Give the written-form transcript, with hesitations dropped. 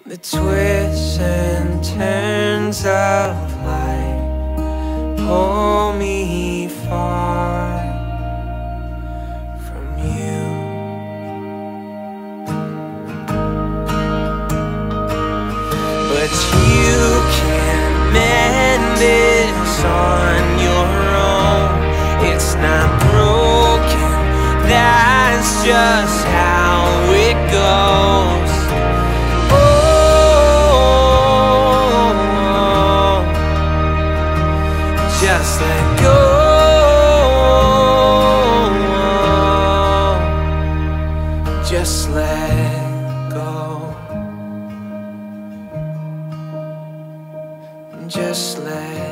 The twists and turns of life pull me far from you. But you can mend this on your own. It's not broken, that's just how it goes. Just let go. Just let go. Just let